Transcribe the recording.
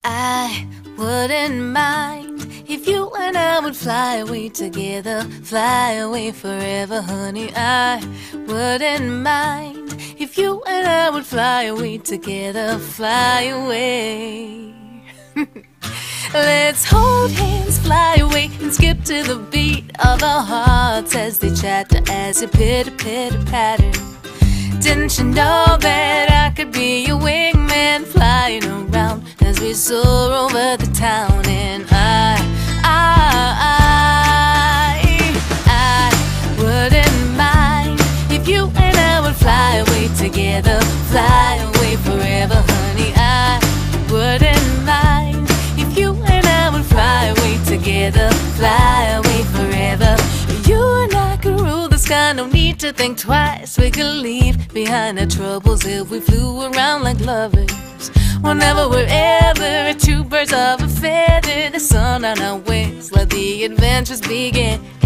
I wouldn't mind if you and I would fly away together, fly away forever, honey. I wouldn't mind if you and I would fly away together, fly away. Let's hold hands, fly away, and skip to the beat of our hearts as they chatter, as you pitter-pitter-patter. Didn't you know that I could be your wingman, flying around as we soar over the town? And I wouldn't mind if you and I would fly away together, fly away forever, honey. I wouldn't mind if you and I would fly away together, fly away forever. You and I could rule the sky, no need to think twice. We could leave behind our troubles if we flew around like lovers. Whenever, wherever, two birds of a feather, the sun on our wings, let the adventures begin.